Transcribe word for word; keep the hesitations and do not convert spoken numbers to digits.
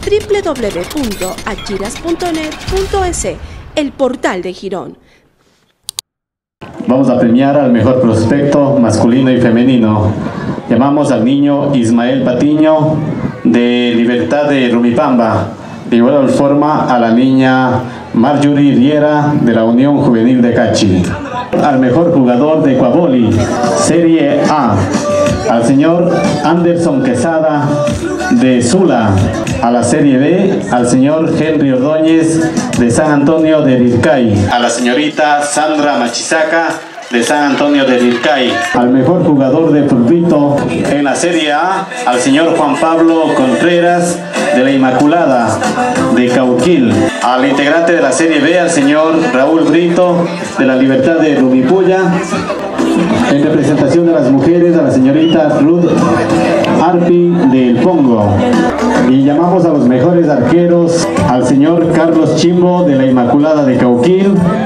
w w w punto achiras punto net punto es, el portal de Girón. Vamos a premiar al mejor prospecto masculino y femenino. Llamamos al niño Ismael Patiño de Libertad de Rumipamba. De igual forma a la niña Marjorie Riera de la Unión Juvenil de Cachi. Al mejor jugador de Ecuavoli, Serie A, al señor Anderson Quesada de Sula. A la Serie B, al señor Henry Ordóñez de San Antonio de Rircay. A la señorita Sandra Machizaca de San Antonio de Rircay. Al mejor jugador de fulbito en la Serie A, al señor Juan Pablo Contreras de la Inmaculada de Cauquil. Al integrante de la Serie B, al señor Raúl Brito de la Libertad de Rumipuya. En representación de las mujeres, a la señorita Ruth Arpi del Pongo. Y llamamos a los mejores arqueros al señor Carlos Chimbo de la Inmaculada de Cauquil,